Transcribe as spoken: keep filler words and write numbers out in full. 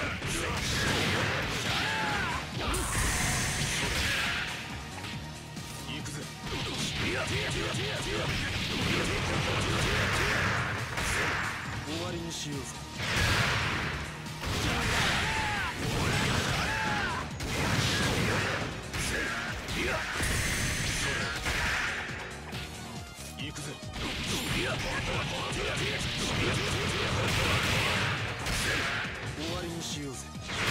くぜ。終わりにしようぜ。行くぜ。終わりにしようぜ。